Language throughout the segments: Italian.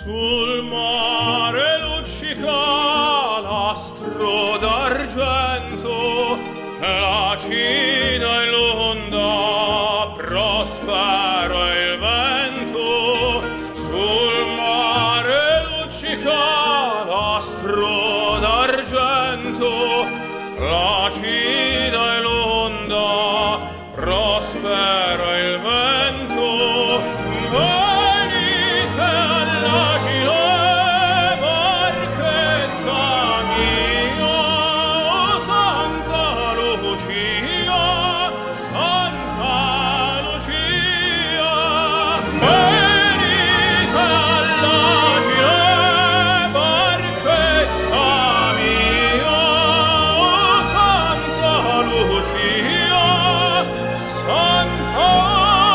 sul mare luccica l'astro d'argento, la cina e l'onda, prospero è il vento. Sul mare luccica l'astro d'argento, la cina e l'onda, prospero è il vento. Venite all'agile barchetta mia, o Santa Lucia, Santa Lucia. Venite all'agile barchetta mia, o Santa Lucia, Santa Lucia.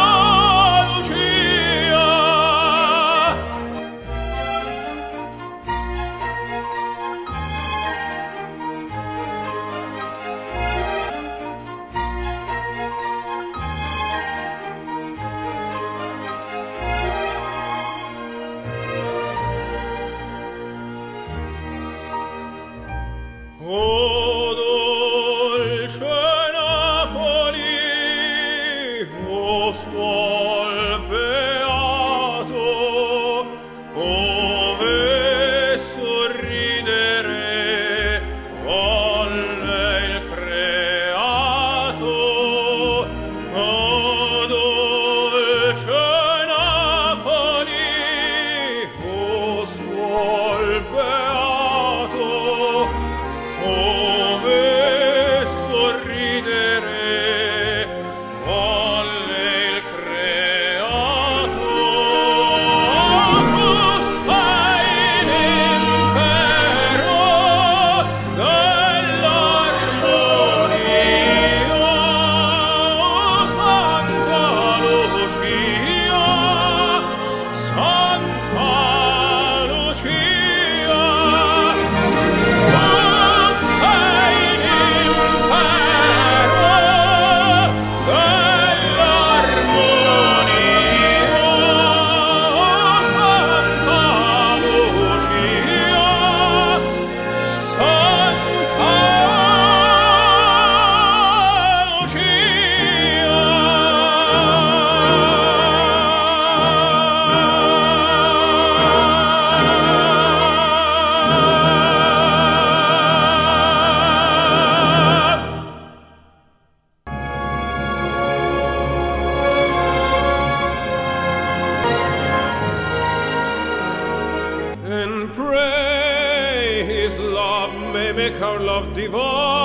O dolce Napoli, o suol beato, ove sorridere volle il creato. O dolce Napoli, o suol beato, ove sorridere volle il creato. Tu sei l'impero dell'armonia, o Santa Lucia, Santa Lucia. And pray his love may make our love divine.